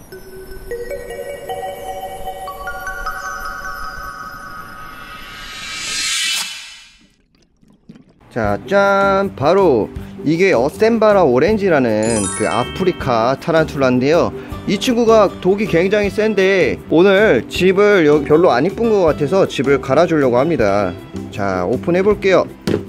자, 짠! 바로 이게 어셈바라 오렌지라는 그 아프리카 타란툴라인데요. 이 친구가 독이 굉장히 센데 오늘 집을 여기 별로 안 이쁜 것 같아서 집을 갈아주려고 합니다. 자, 오픈해 볼게요.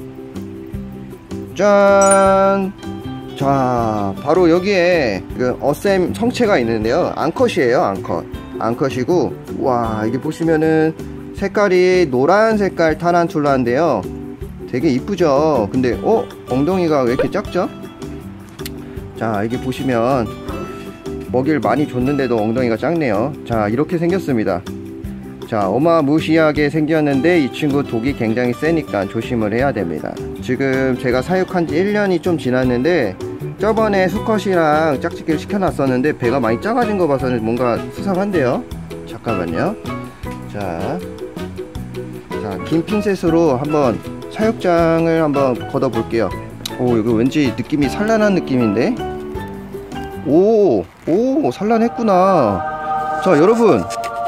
짠! 자, 바로 여기에 그 어셈 성체가 있는데요. 앙컷이에요. 앙컷이고, 와, 이게 보시면은 색깔이 노란 색깔 타란툴라인데요. 되게 이쁘죠. 근데 엉덩이가 왜 이렇게 작죠? 자, 여기 보시면 먹이를 많이 줬는데도 엉덩이가 작네요. 자, 이렇게 생겼습니다. 자, 어마무시하게 생겼는데 이 친구 독이 굉장히 세니까 조심을 해야 됩니다. 지금 제가 사육한 지 1년이 좀 지났는데 저번에 수컷이랑 짝짓기를 시켜놨었는데 배가 많이 작아진 거 봐서는 뭔가 수상한데요. 잠깐만요. 자, 긴 핀셋으로 한번 사육장을 한번 걷어 볼게요. 이거 왠지 느낌이 산란한 느낌인데? 오, 산란했구나. 자, 여러분,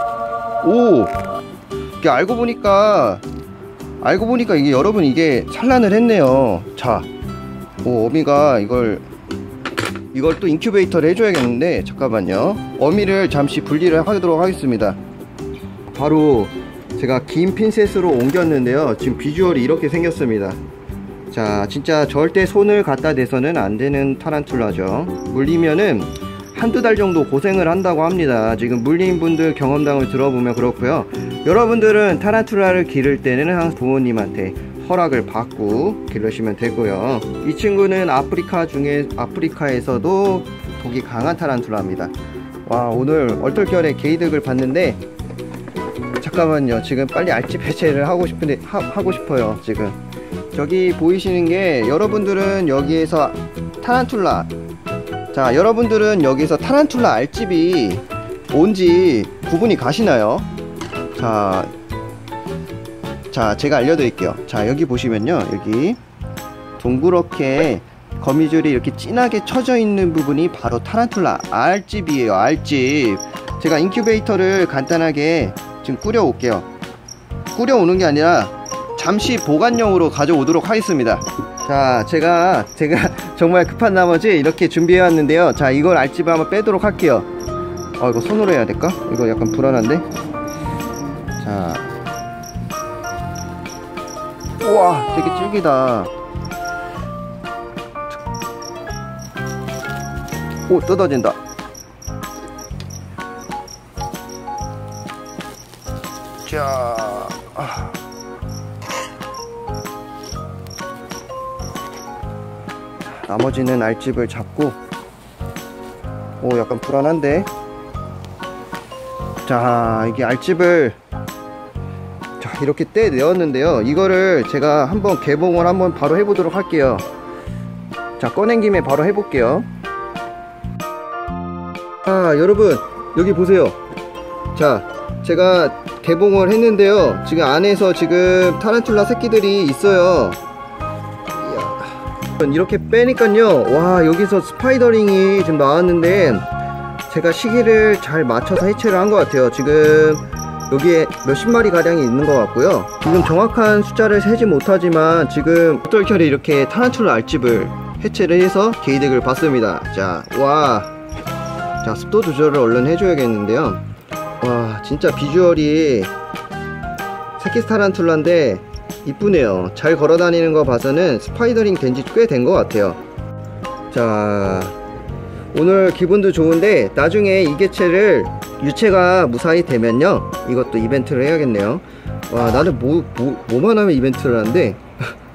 이게 알고 보니까 이게 여러분 이게 산란을 했네요. 자, 어미가 이걸 또 인큐베이터를 해줘야겠는데, 잠깐만요. 어미를 잠시 분리를 하도록 하겠습니다. 바로 제가 긴 핀셋으로 옮겼는데요. 지금 비주얼이 이렇게 생겼습니다. 자, 진짜 절대 손을 갖다 대서는 안 되는 타란툴라죠. 물리면은 한두 달 정도 고생을 한다고 합니다. 지금 물린 분들 경험담을 들어보면 그렇고요. 여러분들은 타란툴라를 기를 때는 항상 부모님한테 허락을 받고 기르시면 되고요. 이 친구는 아프리카에서도 독이 강한 타란툴라입니다. 와, 오늘 얼떨결에 게이득을 봤는데, 잠깐만요. 지금 빨리 알집 해체를 하고 싶어요. 지금 저기 보이시는 게, 여러분들은 여기에서 타란툴라, 자, 여러분들은 여기서 타란툴라 알집이 뭔지 구분이 가시나요? 자, 제가 알려드릴게요. 자, 여기 보시면요, 여기 동그랗게 거미줄이 이렇게 진하게 쳐져 있는 부분이 바로 타란툴라 알집이에요. 알집. 제가 인큐베이터를 간단하게 지금 꾸려 올게요. 꾸려 오는 게 아니라 잠시 보관용으로 가져오도록 하겠습니다. 자, 제가 정말 급한 나머지 이렇게 준비해 왔는데요. 자, 이걸 알집을 한번 빼도록 할게요. 이거 손으로 해야 될까? 이거 약간 불안한데. 자, 우와, 되게 질기다. 오, 뜯어진다. 자, 나머지는 알집을 잡고, 약간 불안한데. 자, 이게 알집을 이렇게 떼내었는데요. 이거를 제가 한번 개봉을 한번 바로 해보도록 할게요. 자, 꺼낸 김에 바로 해볼게요. 여러분, 여기 보세요. 자, 제가 개봉을 했는데요. 지금 안에서 지금 타란툴라 새끼들이 있어요. 이렇게 빼니까요, 와, 여기서 스파이더링이 지금 나왔는데, 제가 시기를 잘 맞춰서 해체를 한 것 같아요. 지금 여기에 몇십 마리 가량이 있는 것 같고요. 지금 정확한 숫자를 세지 못하지만 지금 얼떨결에 이렇게 타란툴라 알집을 해체를 해서 게이득을 봤습니다. 자, 와, 자, 습도 조절을 얼른 해줘야겠는데요. 와, 진짜 비주얼이 새끼 타란툴라인데 이쁘네요. 잘 걸어다니는 거 봐서는 스파이더링 된지 꽤 된 것 같아요. 자, 오늘 기분도 좋은데 나중에 이 개체를 유체가 무사히 되면요, 이것도 이벤트를 해야겠네요. 와, 나는 뭐만 하면 이벤트를 하는데